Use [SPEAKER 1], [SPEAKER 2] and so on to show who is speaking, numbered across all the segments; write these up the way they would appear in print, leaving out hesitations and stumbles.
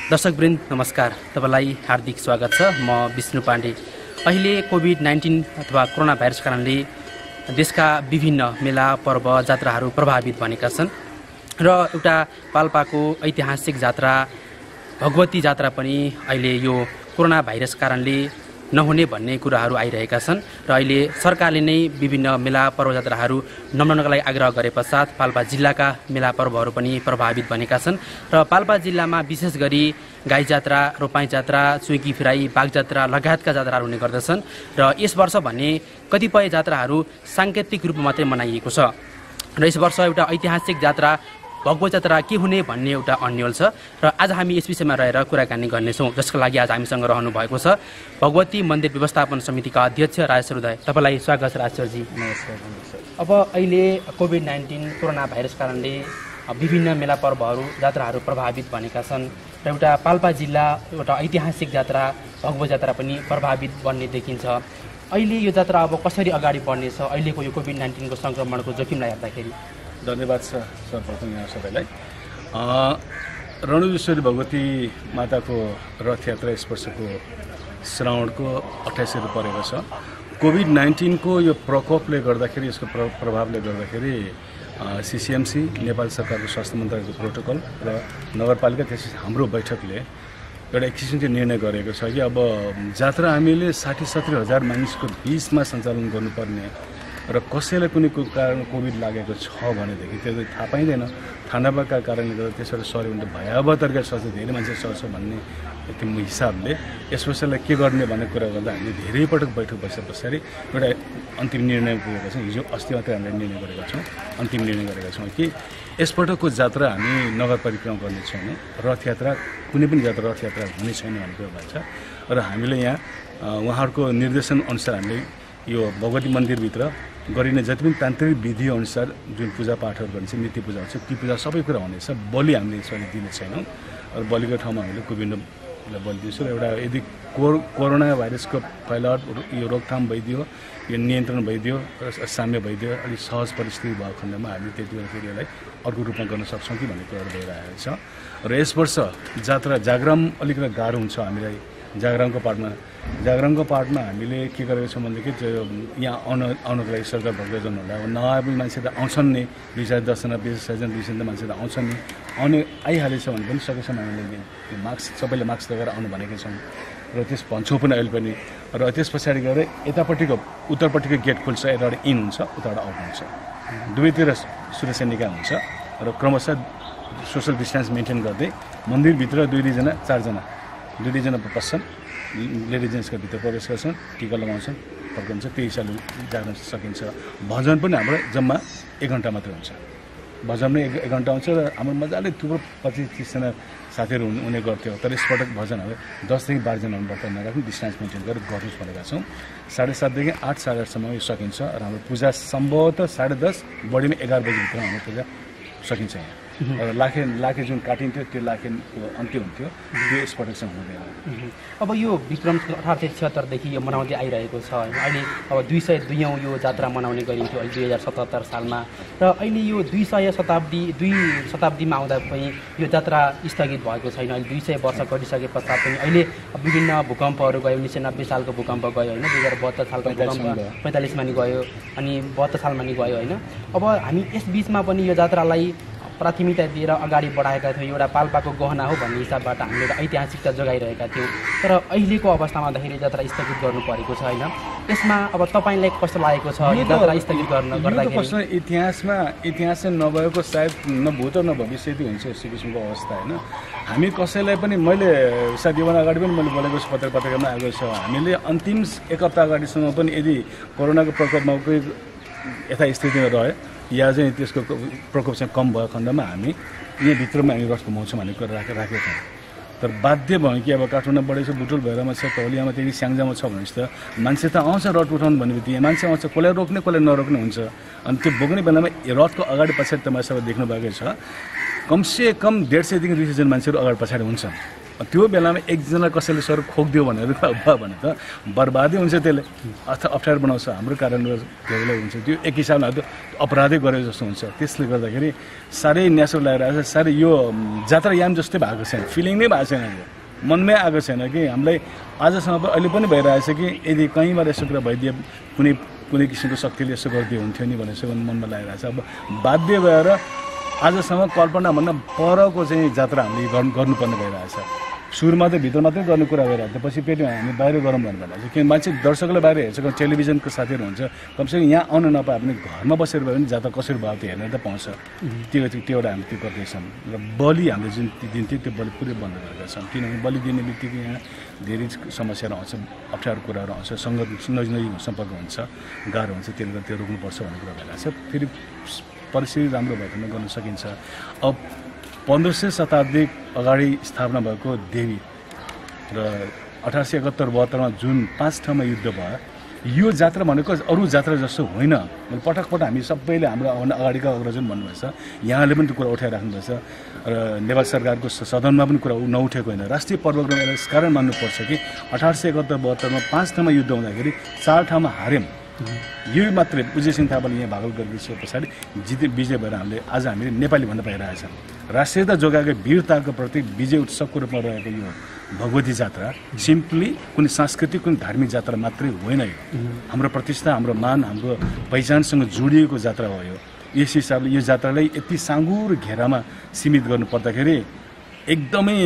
[SPEAKER 1] दर्शकवृन्द नमस्कार, तपाईलाई हार्दिक स्वागत छ। म विष्णु पाण्डे। अहिले कोभिड-19 अथवा कोरोना भाइरस कारणले देशका विभिन्न मेला पर्व जात्राहरू प्रभावित बनेका छन् र एउटा पाल्पाको ऐतिहासिक जात्रा भगवती जात्रा पनि अहिले यो कोरोना भाइरस कारणले नहुने भन्ने कुराहरू आइरहेका छन् र अहिले सरकारले नै विभिन्न मेला पर्व जात्राहरू नमनाउनका लागि आग्रह गरे पश्चात पाल्पा जिल्लाका मेला पर्वहरू पनि प्रभावित बनेका छन् र पाल्पा जिल्लामा विशेष गरी गाई जात्रा, रोपाई जात्रा, चुइकी फिराई, बाघ जात्रा लगायतका जात्राहरू हुने गर्दछन् र यस वर्ष भने कतिपय जात्राहरू साङ्केतिक रूपमा मात्रै मनाइएको छ र यस वर्ष एउटा ऐतिहासिक जात्रा भगवती जात्रा के हुने भन्ने एउटा अन्यल छ र आज हामी यस विषयमा रहेर कुराकानी गर्नेछौँ, जसको लागि आज हामीसँग रहनु भएको छ भगवती मन्दिर व्यवस्थापन समितिका अध्यक्ष राजेश्वर उदय। तपाईँलाई स्वागत छ राजेश्वरजी।
[SPEAKER 2] नमस्कार।
[SPEAKER 1] अब अहिले कोभिड-19 कोरोना भाइरस कारणले विभिन्न मेला पर्वहरू जात्राहरू प्रभावित बनेका छन् र एउटा पाल्पा जिल्ला एउटा ऐतिहासिक जात्रा भगवती जात्रा पनि प्रभावित बन्ने देखिन्छ। अहिले यो जात्रा अब कसरी अगाडि बढ्नेछ अहिलेको यो कोभिड-19 को सङ्क्रमणको जोखिमलाई हेर्दाखेरि?
[SPEAKER 2] धन्यवाद छ सर्वप्रथम यहाँ सबैलाई। रणुजेश्वरी भगवती माताको रथयात्रा यस वर्षको श्रावणको 28 गते परेको छ। कोभिड-19 को यो प्रकोपले गर्दाखेरि, यसको प्रभावले गर्दाखेरि सीसीएमसी नेपाल सरकारको स्वास्थ्य मन्त्रालयको प्रोटोकल र नगरपालिका त्यसपछि हाम्रो बैठकले एउटा एक किसिमको निर्णय गरेको छ कि अब जात्रा हामीले 60-70 हजार मानिसको बिचमा सञ्चालन गर्नुपर्ने र कसैलाई कुनै कारण कोभिड लागेको छ भनेदेखि त्यो थाहा पाइँदैन। थाहा नभएका कारणले गर्दा त्यसबाट सर्यो भने भयावह तरिका सर्छ, धेरै मान्छे सर्छ भन्ने त्यो हिसाबले यस वर्षलाई के गर्ने भन्ने कुरा गर्दा हामीले धेरै पटक बैठक बसे पछाडि एउटा अन्तिम निर्णय पुगेका छौँ। हिजो अस्ति मात्रै हामीले निर्णय गरेका छौँ, अन्तिम निर्णय गरेका छौँ कि यसपटकको जात्रा हामी नगर परिक्रमा गर्ने छैनौँ, रथयात्रा कुनै पनि जात्रा रथयात्रा हुने छैन भन्ने कुरा भन्छ र हामीले यहाँ उहाँहरूको निर्देशन अनुसार हामीले यो भगवती मन्दिरभित्र गरिने जति पनि तान्त्रिक विधि अनुसार जुन पूजापाठहरू गरिन्छ, नित्य पूजा हुन्छ, ती पूजा सबै कुरा हुनेछ। बलि हामीले यसरी दिने छैनौँ र बलिको ठाउँमा हामीले कोभिडलाई बलि दिन्छौँ र एउटा यदि कोरोना भाइरसको फैलावट यो रोकथाम भइदियो, यो नियन्त्रण भइदियो र साम्य भइदियो, अलिक सहज परिस्थिति भएको खण्डमा हामीले त्यति बेला फेरि यसलाई अर्को रूपमा गर्न सक्छौँ कि भन्ने कुराहरू भइरहेको छ। र यस वर्ष जात्रा जागराम अलिकति गाह्रो हुन्छ हामीलाई। जागरामको पार्टमा हामीले के गरेको छौँ भनेदेखि यहाँ आउनको लागि सरकार भक्तजनहरूलाई अब नआएको मान्छे त आउँछन् नि, 210जना 200जना 200 मान्छे त आउँछन् नि, आउने आइहालेछ भने पनि सकेसम्म हामीले मास्क सबैले मास्क लगाएर आउनु भनेको छौँ र त्यस भन्छौँ पनि अहिले पनि। र त्यस पछाडि गएर यतापट्टिको उत्तरपट्टिको गेट खुल्छ, यताबाट इन हुन्छ, उताबाट आउट हुन्छ, दुवैतिर सुरक्षा निकाय हुन्छ र क्रमशः सोसल डिस्टेन्स मेन्टेन गर्दै मन्दिरभित्र 2-2जना पस्छन्, लेडिज जेन्ट्सका भित्र प्रवेश गर्छन्, टिका लगाउँछन्, फर्कन्छ। त्यही हिसाबले जान सकिन्छ। भजन पनि हाम्रो जम्मा 1 घन्टा मात्रै हुन्छ। भजन नै 1 घन्टा हुन्छ र हाम्रो मजाले थुप्रो 25-30जना साथीहरू हुने गर्थ्यो, तर यसपटक भजन अब 10 देखि 12 जना हुनुपर्छ, नराख्नु डिस्टेन्स मेन्टेन गरेर गर्नुहोस् भनेका छौँ। 7:30 देखि 8, 8:30सम्म यो सकिन्छ र हाम्रो पूजा सम्भवतः 10:30 बढीमा 11 बजीभित्र हाम्रो पूजा सकिन्छ। यहाँ र लाखे जुन काटिन्थ्यो त्यो लाखेको अन्त्य हुन्थ्यो, त्यो यसपटक चाहिँ हुँदैन।
[SPEAKER 1] अब यो विक्रम 1876 देखि यो मनाउँदै आइरहेको छ होइन। अहिले अब 202औं यो जात्रा मनाउने गरिन्थ्यो अहिले 2077 सालमा र अहिले यो 200 शताब्दीमा आउँदा पनि यो जात्रा स्थगित भएको छैन। अहिले 200 वर्ष गरिसके पश्चात पनि अहिले विभिन्न भूकम्पहरू गयो। 1990 सालको भूकम्प गयो होइन, 2072 सालको भूकम्प 45मा नि गयो, अनि 72 सालमा नि गयो होइन। अब हामी यस बिचमा पनि यो जात्रालाई प्राथमिकता दिएर अगाडि बढाएका थियौँ, एउटा पाल्पाको गहना हो भन्ने हिसाबबाट हामीले एउटा ऐतिहासिकता जोगाइरहेका थियौँ। तर अहिलेको अवस्थामादाखेरि जात्रा स्थगित गर्नु परेको छ होइन। यसमा अब तपाईँलाई कस्तो लागेको छ यो जात्रा स्थगित गर्दाखेरि?
[SPEAKER 2] इतिहास नभएको सायद न भूत न भविष्य हुन्छ यस्तो किसिमको अवस्था होइन। हामी कसैलाई पनि, मैले सायद योभन्दा अगाडि पनि मैले बोलेको छु, पत्रिकामा आएको छ, हामीले अन्तिम 1 हप्ता अगाडिसम्म पनि यदि कोरोनाको प्रकोपमा कोही यथास्थितिमा रह्यो या चाहिँ त्यसको प्रकोप चाहिँ कम भएको खण्डमा हामी यहीँभित्रमा हामी रथ घुमाउँछौँ भन्ने कुरा राखेका थियौँ। तर बाध्य भयो कि अब काठमाडौँ बढेको छ, बुटोल भैरामा छ, तौलियामा त्यही स्याङ्जामा छ भनेपछि त मान्छे त आउँछ रथ उठाउनु भन्ने बित्तिकै मान्छे आउँछ, कसलाई रोक्ने कसलाई नरोक्ने हुन्छ। अनि त्यो बोक्ने बेलामा रथको अगाडि पछाडि तपाईँ सब देख्नु भएको छ, कमसे कम 150 देखि 200 जना मान्छेहरू अगाडि पछाडि हुन्छ। त्यो बेलामा एकजना कसैले सर खोकिदियो भनेर भयो भने त बर्बादै हुन्छ, त्यसले अप्ठ्यारो बनाउँछ, हाम्रो कारणले धेरै हुन्छ, त्यो एक हिसाबले अपराधै गरे जस्तो हुन्छ। त्यसले गर्दाखेरि साह्रै न्यासो लागिरहेको छ, साह्रै यो जात्रायाम जस्तै भएको छैन, फिलिङ नै भएको छैन, यो मनमै आएको छैन कि हामीलाई आजसम्म अहिले पनि भइरहेछ कि यदि कहीँबाट यसो कुरा भइदिए कुनै किसिमको शक्तिले यसो गरिदियो हुन्थ्यो नि भनेर मनमा लागिरहेछ। अब बाध्य भएर आजसम्म कल्पनाभन्दा परको चाहिँ जात्रा हामीले गर्नुपर्ने भइरहेछ। सुरुमा त भित्र मात्रै गर्ने कुरा भइरहेको थियो, पछि फेरि हामी बाहिर गरौँ भन्नु भइरहेको छ। किन मान्छे दर्शकले बाहिर हेर्छ, टेलिभिजनको साथीहरू हुन्छ, कमसेकम यहाँ आउन नपाए पनि घरमा बसेर भयो भने जात्रा कसरी भयो त्यो हेर्न त पाउँछ। त्यो एउटा हामी त्यो गर्दैछौँ र बलि हामीले जुन दिन्थ्यो त्यो बलि पुरै बन्द गरेका छौँ, किनभने बलि दिने बित्तिकै यहाँ धेरै समस्याहरू आउँछ, अप्ठ्यारो कुराहरू आउँछ, नजिक सम्पर्क हुन्छ, गाह्रो हुन्छ, त्यसले गर्दा त्यो रोक्नुपर्छ भन्ने कुरा भइरहेको छ। फेरि परिस्थिति राम्रो भएकोमा गर्न सकिन्छ। अब 1500 शताब्दी अगाडि स्थापना भएको देवी र 1871-72 जुन 5 ठाउँमा युद्ध भयो, यो जात्रा भनेको अरू जात्रा जस्तो होइन। पटक हामी सबैले हाम्रो अगाडिका अग्रजन भन्नुभएछ, यहाँले पनि त्यो कुरा उठाइराख्नुभएछ र नेपाल सरकारको सदनमा पनि कुरा नउठेको होइन। राष्ट्रिय पर्वको यस कारण मान्नुपर्छ कि 1871-72 5 ठाउँमा युद्ध हुँदाखेरि 4 ठाउँमा हार्यौँ। यो मात्रै उदय सिंह थापाले यहाँ भागल गरिसके पछाडि विजय भएर आज हामीले नेपाली भन्न पाइरहेछ। राष्ट्रियता जोगाएको वीरताको प्रतीक विजय उत्सवको रूपमा रहेको यो भगवती जात्रा सिम्पली कुनै सांस्कृतिक कुनै धार्मिक जात्रा मात्रै होइन, यो हाम्रो प्रतिष्ठा, हाम्रो मान, हाम्रो पहिचानसँग जोडिएको जात्रा हो। यस हिसाबले यो जात्रालाई यति साँगुर घेरामा सीमित गर्नु पर्दाखेरि एकदमै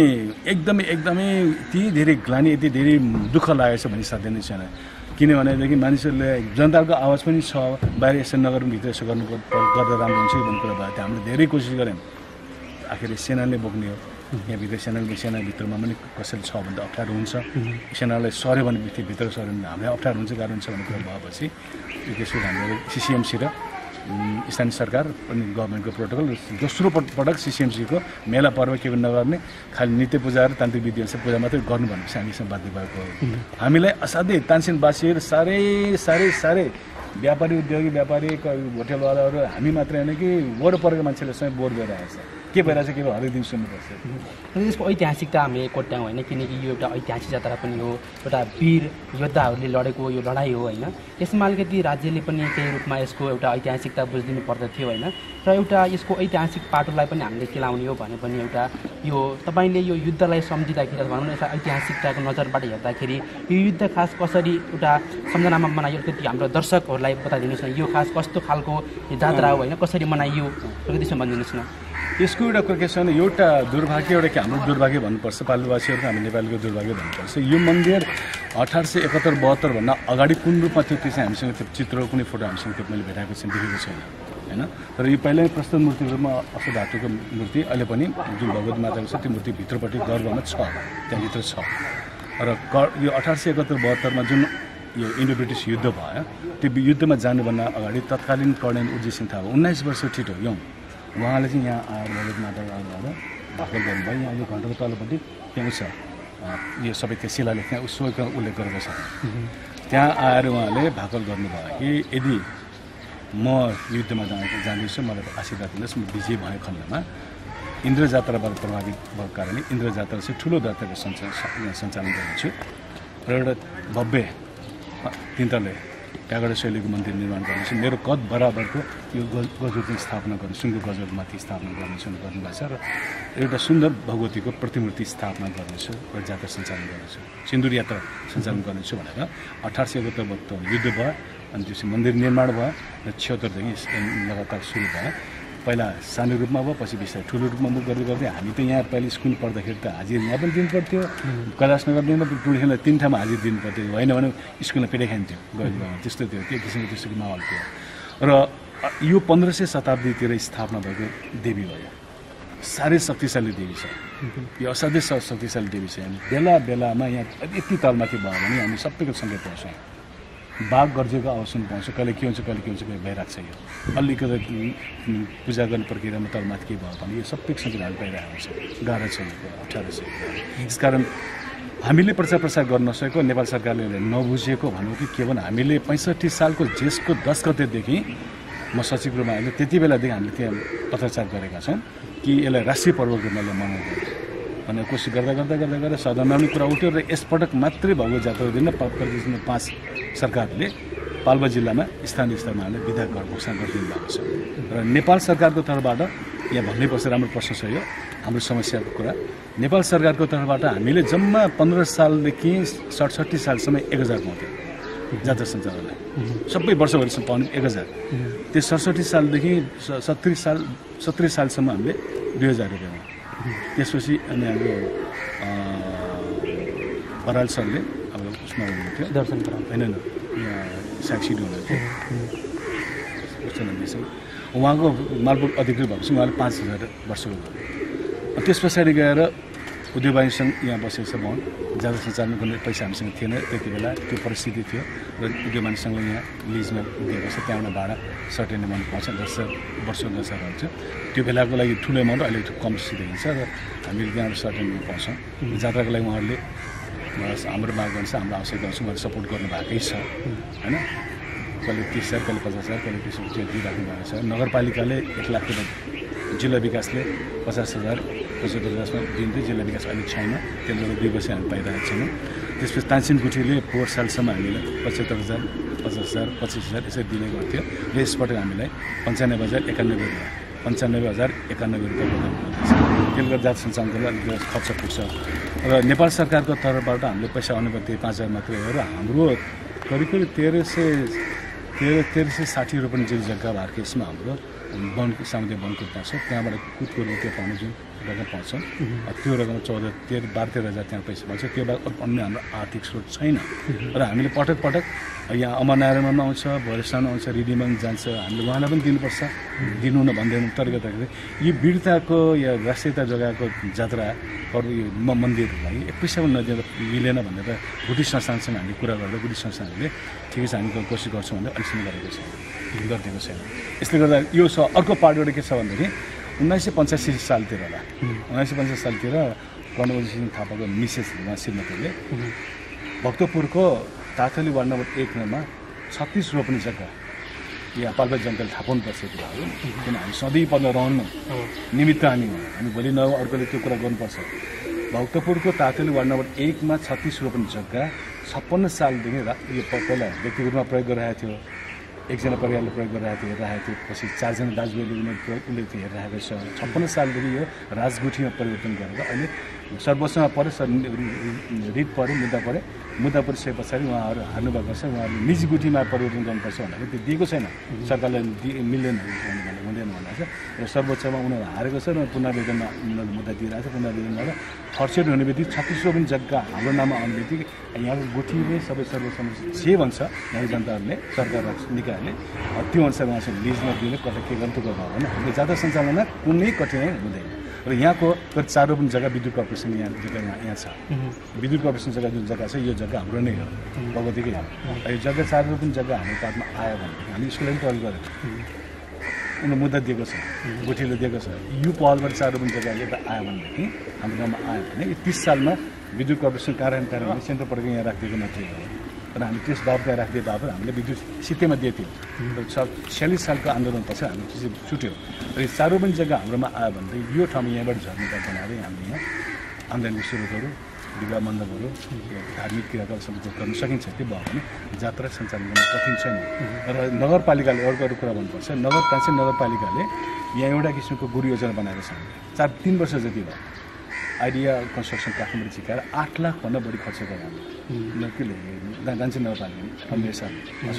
[SPEAKER 2] यति धेरै ग्लानी, यति धेरै दुःख लागेको छ भन्ने साध्य नै छैन। किनभनेदेखि मानिसहरूले जनताको आवाज पनि छ, बाहिर यसो नगरौँ, भित्र यसो गर्दा राम्रो हुन्छ भन्ने कुरा भयो। त्यो हामीले धेरै कोसिस गऱ्यौँ, आखिर सेनाले बोक्ने हो, यहाँभित्र सेनाभित्रमा पनि कसैले छ भने त अप्ठ्यारो हुन्छ, सेनालाई सर्यो भने भित्र सर्यो भने हामीलाई अप्ठ्यारो हुन्छ, गाह्रो हुन्छ भन्ने कुरा भएपछि त्यसपछि हामीले सिसिएमसी र स्थानीय सरकार अनि गभर्मेन्टको प्रोटोकल दोस्रो पटक सिसिएमसीको मेला पर्व के पनि नगर्ने, खालि नित्य पूजा र तान्त्रिक विधि अनुसार पूजा मात्रै गर्नु भनेपछि हामीसँग बाध्य भएको हो। हामीलाई असाध्यै तानसेनवासीहरू साह्रै व्यापारी उद्योगी व्यापारी होटेलवालाहरू हामी मात्रै होइन कि वरपरको मान्छेले सबै बोर भइरहेको छ, के भइरहेछ के हरेक दिन सुन्नुपर्छ।
[SPEAKER 1] यसको ऐतिहासिकता हामीले कोट्याउँ होइन, किनकि यो एउटा ऐतिहासिक जात्रा पनि हो, एउटा वीर योद्धाहरूले लडेको यो लडाइँ हो होइन। यसमा अलिकति राज्यले पनि केही रूपमा यसको एउटा ऐतिहासिकता बुझिदिनु पर्दथ्यो होइन, र एउटा यसको ऐतिहासिक पाटोलाई पनि हामीले केलाउने हो भने पनि एउटा यो तपाईँले यो युद्धलाई सम्झिँदाखेरि भनौँ न यसलाई ऐतिहासिकताको नजरबाट हेर्दाखेरि यो युद्ध खास कसरी एउटा सम्झनामा मनाइयो, अलिकति हाम्रो दर्शकहरूलाई बताइदिनुहोस् न, यो खास कस्तो खालको जात्रा हो होइन, कसरी मनाइयो अलिकति त्यसमा भनिदिनुहोस् न।
[SPEAKER 2] यसको एउटा कुरा के छ भने एउटा दुर्भाग्य, एउटा कि हाम्रो दुर्भाग्य भन्नुपर्छ, पालुवासीहरूको हामी नेपालीको दुर्भाग्य भन्नुपर्छ। यो मन्दिर 1871-72 भन्दा अगाडि कुन रूपमा थियो त्यो चाहिँ हामीसँग त्यो चित्र कुनै फोटो हामीसँग त्यो मैले भेटाएको चाहिँ देखेको छैन होइन। तर यो पहिल्यै प्रस्तुत मूर्तिको रूपमा अशोक धातुको मूर्ति अहिले पनि जुन भगवती माताको छ त्यो मूर्ति भित्रपट्टि गर्भमा छ, त्यहाँभित्र छ। र यो 1871-72 जुन यो इन्डो ब्रिटिस युद्ध भयो, त्यो युद्धमा जानुभन्दा अगाडि तत्कालीन कर्णेल उदय सिंह थापा 19 वर्ष ठिटो यौँ, उहाँले चाहिँ यहाँ आएर भगवती माताको आएर भाकल गर्नुभयो। यहाँ यो घन्टाको तलपट्टि त्यहाँ छ यो सबै त्यो शिलालेख त्यहाँ उसको उल्लेख गरेको छ। त्यहाँ आएर उहाँले भाकल गर्नुभयो कि यदि म युद्धमा जाँदैछु, मलाई आशीर्वाद दिनुहोस्, म विजय भएको खण्डमा इन्द्र जात्राबाट प्रभावित भएको कारणले इन्द्र जात्रा चाहिँ ठुलो जात्राको सञ्चालन गर्नेछु र एउटा भव्य 3 तले प्यागडा शैलीको मन्दिर निर्माण गर्नेछु, मेरो कद बराबरको यो गजोत स्थापना गर्ने, सुनको गजोतमाथि स्थापना गर्नेछु भन्नुभएको छ। र एउटा सुन्दर भगवतीको प्रतिमूर्ति स्थापना गर्नेछु र जात्रा सञ्चालन गर्नेछु, सिन्दुर यात्रा सञ्चालन गर्नेछु भनेर 1871 युद्ध भयो। अनि त्यसपछि मन्दिर निर्माण भयो र 76देखि लगातार सुरु भयो। पहिला सानो रूपमा भयो, पछि बिस्तारै ठुलो रूपमा मुख गर्दै गर्दै हामी त यहाँ पहिले स्कुल पढ्दाखेरि त हाजिर यहाँ पनि दिनु पर्थ्यो, कैलाशनगर दिनु टुलखेललाई 3 ठाउँमा हाजिर दिनु पर्थ्यो, होइन भने स्कुलमा पेटे खान्थ्यो गएको त्यस्तो थियो, त्यो किसिमको त्यस्तो माहौल थियो। र यो 1500 शताब्दीतिर स्थापना भएको देवी भयो, साह्रै शक्तिशाली देवी छ, यो असाध्यै शक्तिशाली देवी छ। हामी बेलामा यहाँ यति तलमाथि भयो भने हामी सबैको सङ्केत पाउँछौँ, बाघ गर्जेको आवाज सुन्नु पाउँछ, कहिले के हुन्छ कहिले भइरहेको छ। यो अलिकति पूजा गर्ने प्रक्रियामा तलमाथि के भयो भने यो सबै सङ्केत हामी पाइरहेको छ, गाह्रो छ, यो अप्ठ्यारो छ। यसकारण हामीले प्रचार गर्न नसकेको, नेपाल सरकारले नबुझेको भनौँ कि के भने हामीले 65 सालको जेठको 10 गतेदेखि म सचिव रूपमा आएको त्यति बेलादेखि हामीले त्यहाँ पत्रचार गरेका छौँ कि यसलाई राष्ट्रिय पर्वको रूपमा मनाउँदै भन्ने कोसिस गर्दा सदनमा पनि कुरा उठ्यो र यसपटक मात्रै भएको जात्रा दिन प्रदेशमा 5 सरकारले पाल्पा जिल्लामा स्थानीय स्तरमा हामीले विधा घर घोषणा गरिदिनु भएको छ र नेपाल सरकारको तर्फबाट यहाँ भन्नुपर्छ राम्रो प्रश्न छ यो हाम्रो समस्याको कुरा नेपाल सरकारको तर्फबाट हामीले जम्मा 15 सालदेखि 67 सालसम्म 1000 पाउँथ्यौँ जात्रा सञ्चालनलाई सबै वर्षभरिसम्म पाउने 1000 त्यो 67 सालदेखि 70 सालसम्म हामीले 2000 रुपियाँ त्यसपछि अनि हाम्रो बराल सरले अब उसमा हुनुहुन्थ्यो
[SPEAKER 1] दर्शन
[SPEAKER 2] होइन यहाँ साक्षी हुनुहुन्थ्यो उहाँको मालपोत अधिकृत भएपछि उहाँले 5000 वर्षको भयो त्यस पछाडि गएर उद्योगवाणी सङ्घ यहाँ बसेको छ भवन जात्रा सञ्चालन गर्ने पैसा हामीसँग थिएन त्यति बेला त्यो परिस्थिति थियो र उद्योगवाणी सङ्घले यहाँ लिजमा दिएको छ त्यहाँबाट भाडा सर्टेन एमाउन्ट पाउँछ 10,000 वर्षको 10,000 हुन्छ त्यो बेलाको लागि ठुलो एमाउन्ट अहिले कम देखिन्छ र हामीले त्यहाँबाट सर्टेन पाउँछौँ जात्राको लागि उहाँहरूले हाम्रो माग गर्छ हाम्रो आवश्यकता हुन्छ उहाँले सपोर्ट गर्नु भएकै छ होइन कहिले 30,000 कहिले 50,000 कहिले 20,000 त्यो दिइराख्नु भएको छ नगरपालिकाले 1 लाख रुपियाँ जिल्ला विकासले 50,000 75,000मा दिन्थ्यो जिल्ला विकास अहिले छैन त्यसले गर्दा 2 वर्ष हामी पाइरहेको छैनौँ त्यसपछि तानसेन गुठीले 4 सालसम्म हामीलाई 75,000 50,000 25,000 यसरी दिने गर्थ्यो र यसपटक हामीलाई 95,091 रुपियाँ 95,091 रुपियाँ प्रदान गर्दैछ त्यसले गर्दा जात्रा सञ्चालनको लागि खर्च पुग्छ र नेपाल सरकारको तर्फबाट हामीले पैसा आउने त्यही 5,000 मात्रै हो र हाम्रो करिब 1360 रुपियाँ जुन जग्गा भएको यसमा हाम्रो वन सामुदायिक वनको पाउँछ त्यहाँबाट कुदको रुपियाँ पाउने जुन रकम पाउँछौँ त्यो रकम 12,000 त्यहाँ पैसा पाउँछ त्यो बाहेक अन्य हाम्रो आर्थिक स्रोत छैन र हामीले पटक यहाँ अमरनारायणमा आउँछ भरेसामा आउँछ रिडीमा जान्छ हामीले उहाँलाई पनि दिनुपर्छ दिनु न भन्दैनौँ तर गर्दाखेरि यो वीरताको या राष्ट्रियता जग्गाको जात्रा मन्दिरलाई पैसा पनि नदिएर मिलेन भनेर गुठी संस्थानसँग हामीले कुरा गर्दा गुठी संस्थानहरूले ठिकै छ हामी कोसिस गर्छौँ भनेर अहिलेसम्म गरेको छैन गरिदिएको छैन यसले गर्दा यो अर्को पार्टबाट के छ भनेदेखि 1985 सालतिर होला 1985 सालतिर प्रणव सिंह थापाको मिसेस श्रीमतीले भक्तपुरको ताथली वार्ड नम्बर 1 मा 36 रोप्ने जग्गा यहाँ पाल्पा जनताले थाहा पाउनुपर्छ त्यो हो किन हामी सधैँ पर्न रहनु निमित्त हामी भोलि न अर्कोले त्यो कुरा गर्नुपर्छ भक्तपुरको ताथली वार्ड नम्बर 1 मा 36 रोप्ने जग्गा 56 सालदेखि यो पहिला व्यक्तिगत रूपमा प्रयोग गरिरहेको थियो एकजना परिवारले प्रयोग गरिरहेको थियो पछि 4 जना दाजुभाइले उसले हेरिरहेको छ 56 सालदेखि यो राजगुठीमा परिवर्तन गरेर अहिले सर्वोच्चमा पऱ्यो रिट पऱ्यो मुद्दा परिसके पछाडि उहाँहरू हार्नुभएको छ उहाँहरूले निजी गुठीमा परिवर्तन गर्नुपर्छ भनेर त्यो दिएको छैन सरकारले मिल्दैन हुँदैन भनेको छ र सर्वोच्चमा उनीहरू हारेको छ र पुनर्वेदनमा उनीहरूले मुद्दा दिइरहेको छ पुनर्वेदनमा फर्सेट हुने बित्तिकै 36 पनि जग्गा हाम्रो नाममा आउने बित्तिकै यहाँको गुठीले सबै सर्वोच्चमा जे भन्छ यहाँको जनताहरूले सरकार निकायले त्यो अनुसार उहाँसँग लिजमा दिने कता के गर्नु गर्नु भने हामीले जात्रा सञ्चालनमा कुनै कठिनाइ हुँदैन र यहाँको करिब 4 रोपनी जग्गा विद्युत कर्पोरेसन यहाँ छ विद्युत कर्पोरेसन जग्गा जुन जग्गा छ यो जग्गा हाम्रो नै हो भगवतीकै हो यो जग्गा 4 रोपनी जग्गा हाम्रो पातमा आयो भने हामी यसको लागि पहल गरेको उनीहरूले मुद्दा दिएको छ गुठीले दिएको छ यो पहलबाट 4 रोपनी जग्गा यता आयो भनेदेखि हाम्रो गाउँमा आयो भने 30 सालमा विद्युत कर्पोरेसन कार्यान्वयन सेन्टर पटक यहाँ राखिदिएको मात्रै हो र हामी त्यस बाबत राखिदिए बाबत हामीले विद्युत सित्तैमा दिएको थियो 46 सालको आन्दोलनपछि हामी त्यसरी छुट्यो र 4 रोपनी जग्गा हाम्रोमा आयो भने यो ठाउँमा यहाँबाट झर्ने बनाएर हामीले यहाँ आम्दानी स्रोतहरू विवाह मण्डपहरू धार्मिक क्रियाकलाप गर्न सकिन्छ त्यो भयो भने जात्रा सञ्चालन गर्न कठिन छैन र नगरपालिकाले अरू कुरा भन्नुपर्छ तानसेन नगरपालिकाले यहाँ एउटा किसिमको गुरु योजना बनाएको छ 3 वर्ष जति भयो आइडिया कन्स्ट्रक्सन काठमाडौँ झिकाएर 8 लाखभन्दा बढी खर्च गरे हामीले के तानसेन नगरपालिका अन्वेषण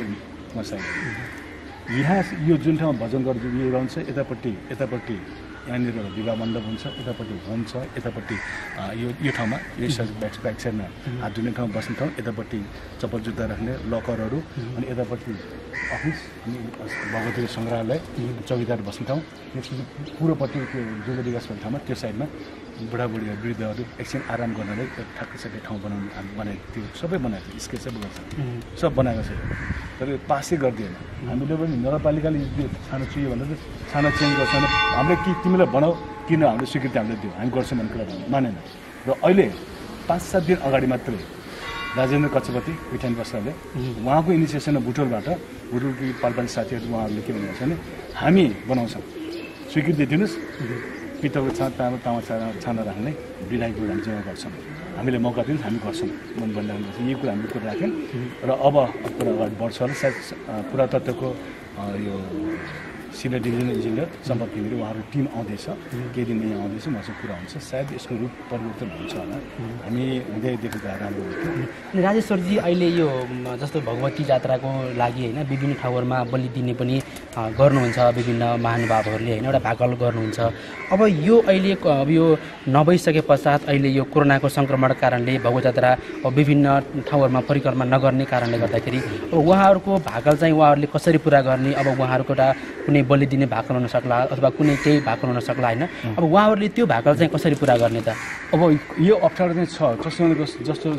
[SPEAKER 2] यहाँ यो जुन ठाउँमा भजन गर्दै यो रहन्छ यतापट्टि यहाँनिर विवाह मण्डप हुन्छ यतापट्टि होम छ यतापट्टि यो ठाउँमा यो ब्याक साइडमा हात धुने ठाउँ बस्ने ठाउँ यतापट्टि चप्पल जुत्ता राख्ने लकरहरू अनि यतापट्टि अफिस अनि भगवती सङ्ग्रहालय चौकीदार बस्ने ठाउँ त्यसपछि पूर्वपट्टि त्यो जिल्ला विकास भन्ने ठाउँमा त्यो साइडमा बुढाबुढी वृद्धहरू एकछिन आराम गर्नलाई ठ्याक्कै ठाउँ बनाएको त्यो सबै बनाएको छ स्केच सब गर्छ सब बनाएको छ तर पासै गरिदिएन हामीले पनि नगरपालिकाले छानो चुयो भनेर छानो चेन्ज गर्छ भने हामीले कि तिमीलाई बनाऊ किन हामीले स्वीकृति हामीले दियो हामी गर्छौँ भन्ने कुरा मानेन र अहिले 5-7 दिन अगाडि मात्रै राजेन्द्र कक्षपति पिठान बस्दाले उहाँको इनिसिएसनमा बुटोलकी पालपाली साथीहरू उहाँहरूले के भन्नुहुन्छ भने हामी बनाउँछौँ स्वीकृति दिनुहोस् पितलको तामा छाना राख्ने विधायकको हामी जिम्मा गर्छौँ हामीले मौका दियौँ हामी गर्छौँ भन्ने यही कुरा हामीले कुरा राख्यौँ र अब कुरा अगाडि बढ्छ होला सायद पुरातत्वको यो सिनियर डिभिजन इन्जिनियर सम्पर्क केन्द्र उहाँहरू टिम आउँदैछ केही दिन यहाँ आउँदैछ मसँग कुरा हुन्छ सायद यसको रूप परिवर्तन हुन्छ होला हामी हुँदै देखेको राम्रो हुन्थ्यो।
[SPEAKER 1] राजेश सरजी अहिले यो जस्तो भगवती जात्राको लागि होइन विभिन्न ठाउँहरूमा बलि दिने पनि गर्नुहुन्छ विभिन्न महानुभावहरूले होइन एउटा भाकल गर्नुहुन्छ। अब यो अहिले अब यो नभइसके पश्चात अहिले यो कोरोनाको सङ्क्रमणको कारणले भगवती जात्रा विभिन्न ठाउँहरूमा परिक्रमा नगर्ने कारणले गर्दाखेरि अब उहाँहरूको भाकल चाहिँ उहाँहरूले कसरी पुरा गर्ने अब उहाँहरूको एउटा कुनै बलि दिने भाकल हुन सक्ला अथवा कुनै केही भाकल हुन सक्ला होइन अब उहाँहरूले त्यो भाकल चाहिँ कसरी पुरा गर्ने त?
[SPEAKER 2] अब यो अप्ठ्यारो चाहिँ छ जस्तो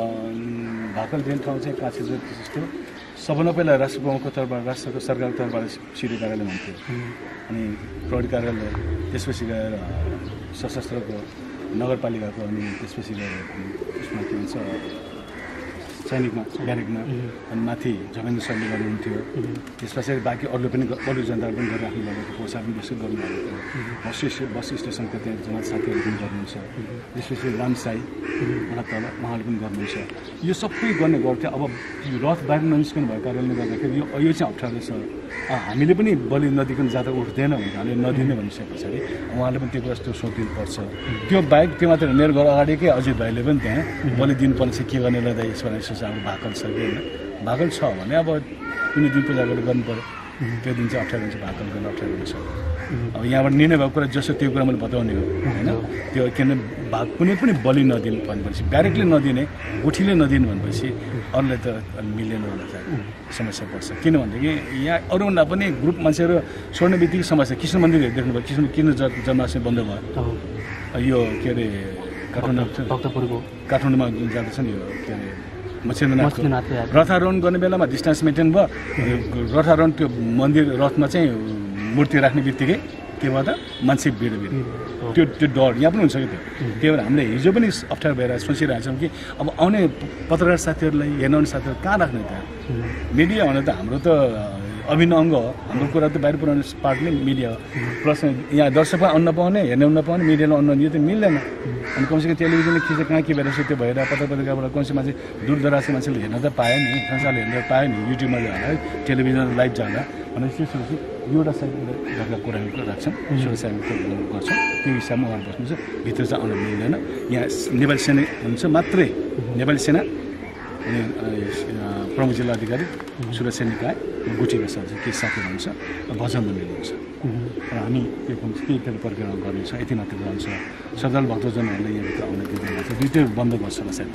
[SPEAKER 2] भाकल दिने ठाउँ चाहिँ काँची जस्तो सबभन्दा पहिला राष्ट्र प्रमुखको तर्फबाट राष्ट्रको सरकारको तर्फबाट सिडी कार्यालय हुन्थ्यो अनि प्रहरी कार्यालय त्यसपछि गएर सशस्त्रको नगरपालिकाको अनि त्यसपछि गएर उसमा के भन्छ सैनिकमा ब्यारेकमा अनि माथि जगेन्द्र सरले गर्नुहुन्थ्यो त्यस पछाडि बाँकी अरूले पनि अरू जनताले पनि गरिराख्नु भएको पोसाक पनि त्यसै गर्नुभएको बस स्टेसनको त्यहाँ जमा साथीहरू पनि गर्नुहुन्छ त्यसपछि रामसाई उहाँ तल उहाँले पनि गर्नुहुन्छ यो सबै गर्ने गर्थ्यो। अब रथ बाहिर ननिस्कनु भएको कारणले गर्दाखेरि यो चाहिँ अप्ठ्यारो छ हामीले पनि बलि नदिकन जाँदा उठ्दैन भने हामीले नदिने भनिसके पछाडि उहाँले पनि त्यो कुरा त्यो सोचिदिनुपर्छ। त्यो बाहेक त्यो मात्र मेरो घर अगाडिकै अजित भाइले पनि त्यहाँ बलि दिनुपर्ने चाहिँ के गर्ने लाँदा यसमा अब भाकल छ कि होइन भाकल छ भने अब कुनै दिन पूजा गरेर गर्नु पऱ्यो त्यो दिन चाहिँ अप्ठ्यारो हुन्छ भाकल गर्न अप्ठ्यारो हुन्छ। अब यहाँबाट निर्णय भएको कुरा जस्तो त्यो कुरा मैले बताउने हो होइन त्यो किन कुनै पनि बलि नदिनु भनेपछि ब्यारेकले नदिने गुठीले नदिनु भनेपछि अरूलाई त मिलेन होला चाहिँ समस्या पर्छ किनभनेदेखि यहाँ अरूभन्दा पनि ग्रुप मान्छेहरू छोड्ने बित्तिकै समस्या कृष्ण मन्दिरहरू देख्नुभयो कृष्ण किन जन्माष्टमी बन्द भयो यो के अरे काठमाडौँमा जाँदैछ नि यो के अरे मत्स्यनाथ रथारोहण गर्ने बेलामा डिस्टेन्स मेन्टेन भयो रथारोहण त्यो मन्दिर रथमा चाहिँ मूर्ति राख्ने बित्तिकै के भयो त मान्छे भिड त्यो डर यहाँ पनि हुन्छ कि त्यो भएर हामीले हिजो पनि अप्ठ्यारो भएर सोचिरहेको छौँ कि अब आउने पत्रकार साथीहरूलाई हेर्न आउने साथीहरू कहाँ राख्ने त मिडिया भने त हाम्रो त अभिन्न अङ्ग हो हाम्रो कुरा त बाहिर पुऱ्याउने पार्ट नै मिडिया हो प्लस यहाँ दर्शकमा अन्न पाउने हेर्ने अन्न पाउने मिडियालाई अन्न दियो त मिल्दैन अनि कमसेकम टेलिभिजनले खिचेर कहाँ के भइरहेको छ त्यो भएर पत्रकारिताबाट कमसे मान्छे दूरदराजको मान्छेले हेर्न त पायो नि संसारले हेर्न पायो नि युट्युबमा जाँदा टेलिभिजन लाइभ जाँदा भनेपछि त्यसपछि एउटा साइड घरका कुराहरू राख्छौँ सुरक्षाको गर्छौँ त्यो हिसाबमा उहाँहरू बस्नुहुन्छ भित्र चाहिँ आउन मिल्दैन। यहाँ नेपाली सेना हुन्छ मात्रै नेपाली सेना अनि प्रमुख जिल्ला अधिकारी सुरक्षा निकाय गुठीका साथी केही साथीहरू हुन्छ भजन मिल्नुहुन्छ र हामी त्यो केही परिक्रमा गर्नेछौँ यति मात्र रहन्छ श्रद्धालु भक्तजनहरूले यहाँभित्र आउन दिँदैन दुइटै बन्द गर्छ होला सायद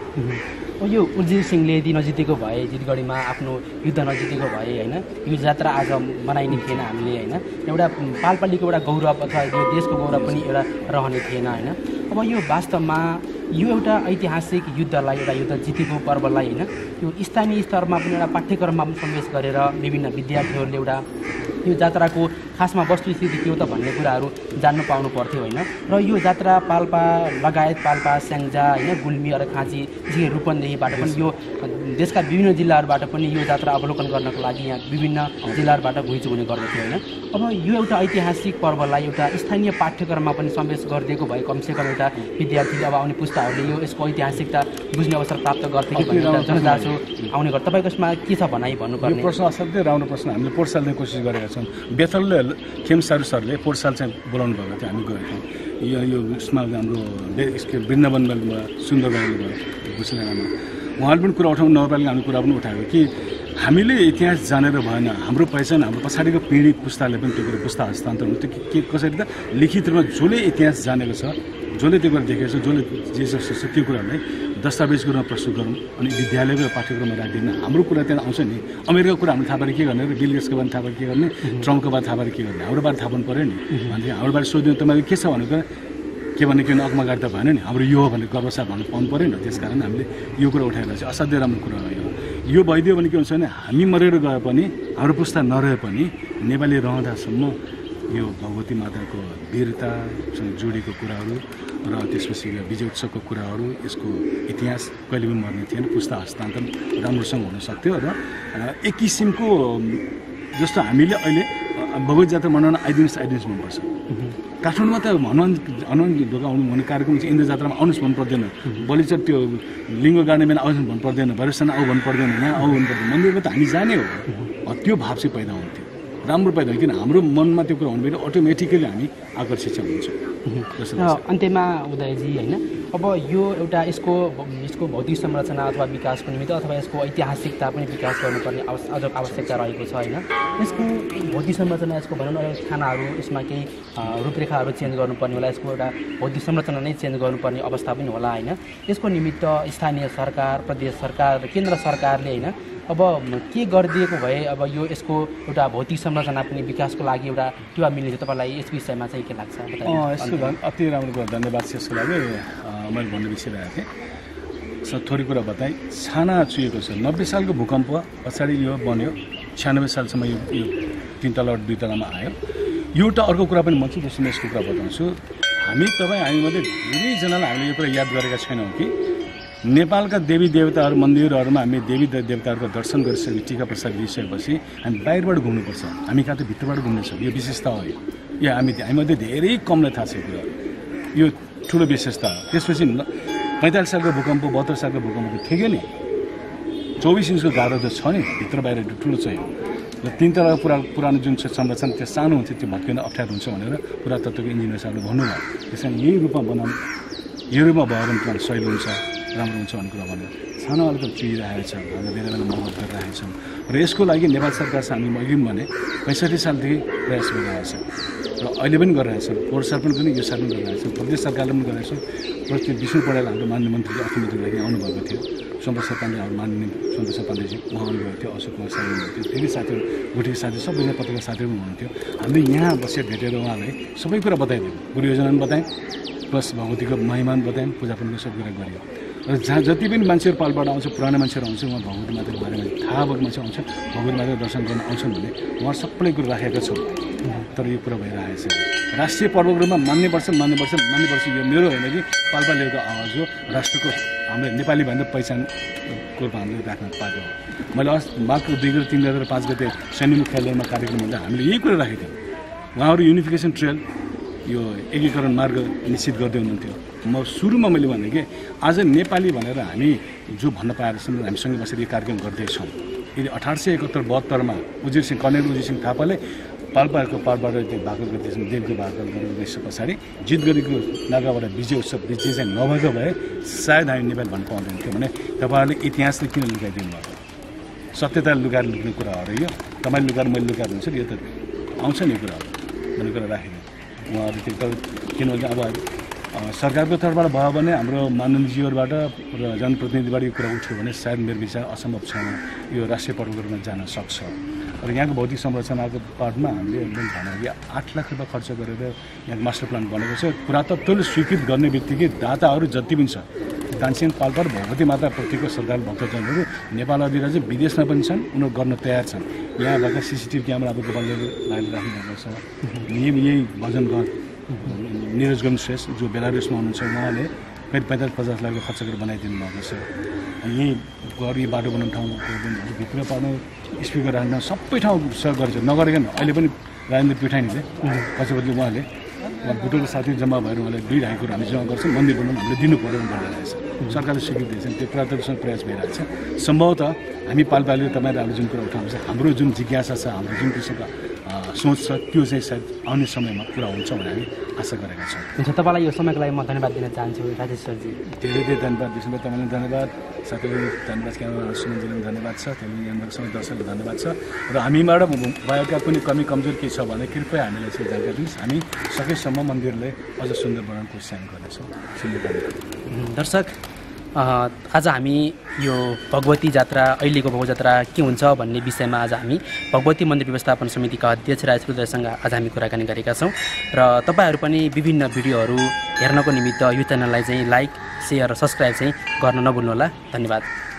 [SPEAKER 2] त्यो।
[SPEAKER 1] यो उर्जित सिंहले यदि नजितेको भए जितगढीमा आफ्नो युद्ध नजितेको भए होइन यो जात्रा आज मनाइने थिएन हामीले होइन एउटा पालपालीको एउटा गौरव अथवा यो देशको गौरव पनि एउटा रहने थिएन होइन। अब यो वास्तवमा यो एउटा ऐतिहासिक युद्धलाई एउटा युद्ध जितेको पर्वलाई होइन यो स्थानीय स्तरमा पनि एउटा पाठ्यक्रममा पनि समावेश गरेर विभिन्न विद्यार्थीहरूले एउटा यो जात्राको खासमा वस्तुस्थिति के हो त भन्ने कुराहरू जान्नु पाउनु पर्थ्यो होइन र यो जात्रा पाल्पा लगायत पाल्पा स्याङ्जा होइन गुल्मी अरखाँची जी रूपन्देहीबाट पनि यो देशका विभिन्न जिल्लाहरूबाट पनि यो जात्रा अवलोकन गर्नको लागि यहाँ विभिन्न जिल्लाहरूबाट घुइँचो हुने गर्दथ्यो होइन। अब यो एउटा ऐतिहासिक पर्वलाई एउटा स्थानीय पाठ्यक्रममा पनि समावेश गरिदिएको भए कमसेकम एउटा विद्यार्थीले अब आउने पुस्ताहरूले यो यसको ऐतिहासिकता बुझ्ने अवसर प्राप्त गर्थे कि भन्ने जनचासो आउने गर्छ। तपाईँको यसमा के छ भनाइ भन्नुपर्ने?
[SPEAKER 2] प्रश्न असाध्यै राम्रो प्रश्न हामीले पोहोर साल कोसिस गरेका छौँ बेथलले खेमसारू सरले पोहोर साल चाहिँ बोलाउनु भएको थियो हामी गएको थियौँ यो उसमा हाम्रो वृन्दावनमा सुन्दरबनमा बुझ्नेमा उहाँले पनि कुरा उठाउनु नगरपालिका हामीले कुरा पनि उठाएको कि हामीले इतिहास जानेर भएन हाम्रो पहिचान हाम्रो पछाडिको पिँढी पुस्ताले पनि त्यो कुरा पुस्ता हस्तान्तरण हुन्छ के कसरी त लिखित रूपमा जसले इतिहास जानेको छ जसले त्यो कुरा देखेको छ जसले जे जस्तो छ त्यो कुराहरूलाई दस्तावेजको रूपमा प्रस्तुत गरौँ अनि विद्यालयको पाठ्यक्रममा राखिदिनु हाम्रो कुरा त्यहाँ आउँछ नि अमेरिकाको कुरा हामीले थाहा पारे के गर्ने र बिल गेट्सको बारे थाहा पारे के गर्ने ट्रम्पको बारे थाहा पारे के गर्ने हाम्रो बारे थाहा पाउनु पऱ्यो नि भनेदेखि हाम्रो बारे सोधिदिनु तपाईँको के छ भनेको के भन्ने किन अकमागाड त भएन नि हाम्रो यो हो भनेर गर्वसाथ भन्नु पाउनु पऱ्यो नि त्यस कारण हामीले यो कुरा उठाएर चाहिँ असाध्यै राम्रो कुरा हो यो भइदियो भने के हुन्छ भने हामी मरेर गए पनि हाम्रो पुस्ता नरहे पनि नेपाली रहँदासम्म यो भगवती माताको वीरतासँग जोडिएको कुराहरू र त्यसपछि विजय उत्सवको कुराहरू यसको इतिहास कहिले पनि मर्ने थिएन पुस्ता हस्तान्तरण राम्रोसँग हुन सक्थ्यो र एक किसिमको जस्तो हामीले अहिले भगवती जात्रा मनाउन आइदिनुहोस् भन्नुपर्छ। काठमाडौँमा त हनुमान ढोका आउनु भन्ने कार्यक्रम चाहिँ इन्द्र जात्रामा आउनुहोस् भन्नु पर्दैन, बलिचट त्यो लिङ्ग गाड्ने बेला आउनुहोस् भन्नु पर्दैन, भैरवसेना आऊ भन्नु पर्दैन, यहाँ आऊ भन्नु पर्दैन। मन्दिरमा त हामी जाने हो, त्यो भाव चाहिँ पैदा हुन्थ्यो, राम्रो पैदा हुन्थ्यो। किन हाम्रो मनमा त्यो कुरा हुनु अटोमेटिकली हामी आकर्षित चाहिँ हुन्छौँ।
[SPEAKER 1] अन्त्यमा उदयजी होइन, अब यो एउटा यसको भौतिक संरचना अथवा विकासको निमित्त अथवा यसको ऐतिहासिकता पनि विकास गर्नुपर्ने अझ आवश्यकता रहेको छ होइन। यसको भौतिक संरचना, यसको भनौँ न खानाहरू, यसमा केही रूपरेखाहरू चेन्ज गर्नुपर्ने होला, यसको एउटा भौतिक संरचना नै चेन्ज गर्नुपर्ने अवस्था पनि होला होइन। यसको निमित्त स्थानीय सरकार, प्रदेश सरकार र केन्द्र सरकारले होइन अब के गरिदिएको भए अब यो यसको एउटा भौतिक संरचना पनि विकासको लागि एउटा टिवा मिल्ने थियो। तपाईँलाई यस विषयमा चाहिँ के लाग्छ?
[SPEAKER 2] यसको अति राम्रो कुरा, धन्यवाद छ यसको लागि। मैले भन्ने बिर्सिरहेको थिएँ, थोरै कुरा बताएँ। छाना चुएको छ, 90 सालको भूकम्प पछाडि यो बन्यो, 96 सालसम्म यो 3 तला 2 तलामा आयो। एउटा अर्को कुरा पनि भन्छु, त्यसमा यसको कुरा बताउँछु। हामीमध्ये धेरैजनालाई हामीले यो कुरा याद गरेका छैनौँ कि नेपालका देवी देवताहरू मन्दिरहरूमा हामी देवी देवताहरूको दर्शन गरिसकेपछि, टीका प्रसाद लिइसकेपछि हामी बाहिरबाट घुम्नुपर्छ, हामी कहाँ त भित्रबाट घुम्नेछौँ। यो विशेषता हो, यो हामीमध्ये धेरै कमलाई थाहा छ यो कुरा, यो ठुलो विशेषता हो। त्यसपछि 45 सालको भूकम्प, 72 सालको भूकम्प थियो नि, 24 इन्चको गाह्रो त छ नि, भित्र बाहिर ठुलो चाहिँ हो। र 3 तलाको पुरानो जुन संरचना त्यो सानो हुन्थ्यो, त्यो भत्किन अप्ठ्यारो हुन्छ भनेर पुरातत्त्वको इन्जिनियरहरूले भन्नुभयो। त्यसैले यही रूपमा बनाउनु, यो रूपमा भयो भने त्यो सहिलो हुन्छ, राम्रो हुन्छ भन्ने कुरा भन्यो। सानो अलिकति चुइरहेको छ, हामी बेला बेला मद्दत गरिरहेका छौँ। र यसको लागि नेपाल सरकारसँग हामी अघि भने 65 सालदेखि प्रयास गरिरहेको छ र अहिले पनि गरिरहेछौँ। पोहोर साल पनि यो साल पनि गरिरहेछौँ, प्रदेश सरकारले पनि गरिरहेछौँ। र त्यो विष्णु पौडेल हाम्रो माननीय मन्त्रीले अर्थमन्त्रीको लागि आउनुभएको थियो, सोमप्रसाद पाण्डे हाम्रो माननीय सोमप्रसाद पाण्डेजी उहाँ आउनुभएको थियो, अशोक कुमार साई हुनुहुन्थ्यो, धेरै साथीहरू, गुठीको साथी, सबैजना पत्रकार साथीहरू पनि हुनुहुन्थ्यो। हामीले यहाँ बसेर भेटेर उहाँलाई सबै कुरा बताइदियौँ, गुरु योजना पनि बतायौँ, प्लस भगवतीको महिमा पनि बतायौँ, पूजा पनि सब कुरा गरियो। र जहाँ जति पनि मान्छेहरू पालबाट आउँछ, पुरानो मान्छेहरू आउँछ, उहाँ भगवती माताको बारेमा थाहा भएको मान्छे आउँछ, भगवती माताको दर्शन गर्न आउँछन् भने उहाँ सबैले कुरो राखेका छौँ। तर यो कुरा भइरहेको छ, राष्ट्रिय पर्वको रूपमा मान्नुपर्छ। यो मेरो होइन कि पाल्पालेको आवाज हो, राष्ट्रको हाम्रो नेपाली भन्दा पहिचानको रूपमा हामीले राख्न पाएको हो। मैले माघको 2 गते 3 गते 5 गते सैन्य मुख्यालयमा कार्यक्रम हुँदा हामीले यही कुरा राखेको थियौँ। उहाँहरू युनिफिकेसन ट्रेल, यो एकीकरण मार्ग निश्चित गर्दै हुनुहुन्थ्यो। म सुरुमा मैले भने कि आज नेपाली भनेर हामी जो भन्न पाएका छौँ, हामीसँगै बसेर यो कार्यक्रम गर्दैछौँ। यदि 1871-72मा कर्णेल उजिर सिंह थापाले पाल्पाको पारबाट त्यो भाकल गर्दैछन्, देवको भाकल गरेर गइसके पछाडि जित गरेको नागाबाट विजय उत्सव विजय चाहिँ नभएको भए सायद हामी नेपाल भन्न पाउँदैन थियो। भने तपाईँहरूले इतिहासले किन लुकाइदिनु भएको? सत्यता लुकाएर लुक्ने कुरा हो र यो, तपाईँले लुकाएर मैले लुकाएर हुन्छ यो त आउँछ नि कुराहरू भन्ने कुरा राखेको उहाँहरू त्यो। किनभने अब सरकारको तर्फबाट भयो भने हाम्रो माननीयजीहरूबाट र जनप्रतिनिधिबाट यो कुरा उठ्यो भने सायद मेरो विचार असम्भव छैन, यो राष्ट्रिय पर्वको रूपमा जान सक्छ। र यहाँको भौतिक संरचनाको पार्टमा हामीले एकदम भनेको 8 लाख रुपियाँ खर्च गरेर यहाँको मास्टर प्लान बनेको छ। पुरातत्वले स्वीकृत गर्ने बित्तिकै दाताहरू जति पनि छ, तानसेन पाल्पा र भगवती माता प्रतिको सरकार भक्तजनहरू नेपाल अधिराज्य विदेशमा पनि छन्, उनीहरू गर्न तयार छन्। यहाँ भएका CCTV क्यामेरा अब गोपालले राखिरहेको छ। यही भजन निरज गम श्रेष्ठ जो बेलारुसमा हुनुहुन्छ, उहाँले करिब 45-50 लाख खर्च गरेर बनाइदिनु भएको छ। यहीँ घर, यो बाटो बनाउने ठाउँ, भित्र पार्नु, स्पिकर राख्न, सबै ठाउँ सहयोग गर्छ। नगरेको अहिले पनि राजेन्द्र पिठानीले पछिपछि उहाँले बुटोको साथी जम्मा भएर उहाँले 2.5 करोड हामी जम्मा गर्छौँ, मन्दिर बनाउनु हामीले दिनु पऱ्यो भनिरहेको छ। सरकारले स्वीकृति दिएछन्, त्यो पुरातत्वसँग प्रयास भइरहेको छ। सम्भवतः हामी पाल्पाले तपाईँहरूले जुन कुरा उठाउनुहुन्छ, हाम्रो जुन जिज्ञासा छ, हाम्रो जुन किसिमको सोच छ, त्यो चाहिँ सायद आउने समयमा पुरा हुन्छ भनेर हामी आशा गरेका छौँ।
[SPEAKER 1] हुन्छ, तपाईँलाई यो समयको लागि म धन्यवाद दिन चाहन्छु राजेश सरजी।
[SPEAKER 2] धेरै धेरै धन्यवाद विष्णुभाइ, तपाईँलाई धन्यवाद, साथीले धन्यवाद, क्यामेरा सुमनजीले पनि धन्यवाद छ, टेलिभिजनको सबै दर्शकलाई धन्यवाद छ। र हामीबाट भएका कुनै कमी कमजोर के छ भने कृपया हामीलाई चाहिँ जानकारी दिनुहोस्, हामी सकेसम्म मन्दिरलाई अझ सुन्दर बनाउने कोसिस गर्नेछौँ।
[SPEAKER 1] दर्शक, आज हामी यो भगवती जात्रा, अहिलेको भगवती जात्रा के हुन्छ भन्ने विषयमा आज हामी भगवती मन्दिर व्यवस्थापन समितिका अध्यक्ष राजेश उदयसँग आज हामी कुराकानी गरेका छौँ। र तपाईँहरू पनि विभिन्न भिडियोहरू हेर्नको निमित्त यो च्यानललाई चाहिँ लाइक, सेयर र सब्सक्राइब चाहिँ गर्न नभुल्नुहोला। धन्यवाद।